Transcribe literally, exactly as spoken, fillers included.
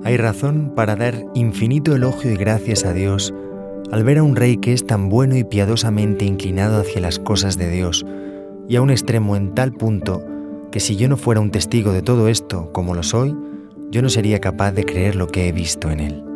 Hay razón para dar infinito elogio y gracias a Dios al ver a un rey que es tan bueno y piadosamente inclinado hacia las cosas de Dios, y a un extremo en tal punto que si yo no fuera un testigo de todo esto como lo soy, yo no sería capaz de creer lo que he visto en él.